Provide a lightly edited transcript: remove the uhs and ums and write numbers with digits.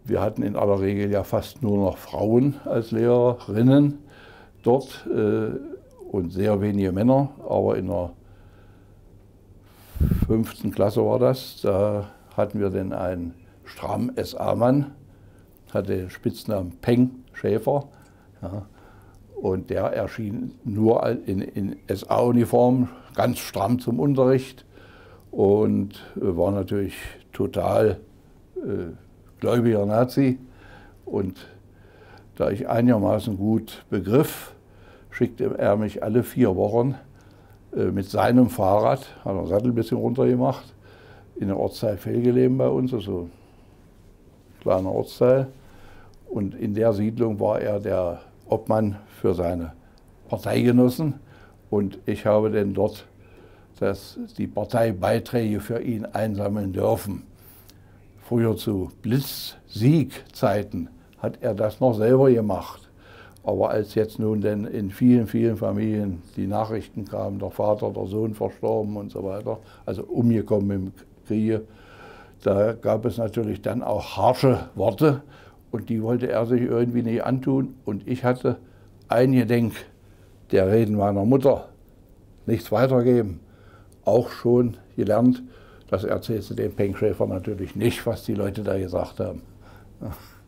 Wir hatten in aller Regel ja fast nur noch Frauen als Lehrerinnen dort und sehr wenige Männer. Aber in der 5. Klasse war das, da hatten wir dann einen strammen SA-Mann, hatte den Spitznamen Peng Schäfer. Ja, und der erschien nur in SA-Uniform, ganz stramm zum Unterricht und war natürlich total gläubiger Nazi. Und da ich einigermaßen gut begriff, schickte er mich alle 4 Wochen mit seinem Fahrrad, hat er den Sattel ein bisschen runtergemacht, in der Ortsteil Velgeleben bei uns, also ein kleiner Ortsteil. Und in der Siedlung war er der Obmann für seine Parteigenossen. Und ich habe dann dort die Parteibeiträge für ihn einsammeln dürfen. Früher zu Blitz-Sieg-Zeiten hat er das noch selber gemacht. Aber als jetzt nun denn in vielen, vielen Familien die Nachrichten kamen, der Vater, der Sohn verstorben und so weiter, also umgekommen im Kriege, da gab es natürlich dann auch harsche Worte und die wollte er sich irgendwie nicht antun. Und ich hatte eingedenk der Reden meiner Mutter, nichts weitergeben, auch schon gelernt. Das erzählte dem Peng Schäfer natürlich nicht, was die Leute da gesagt haben.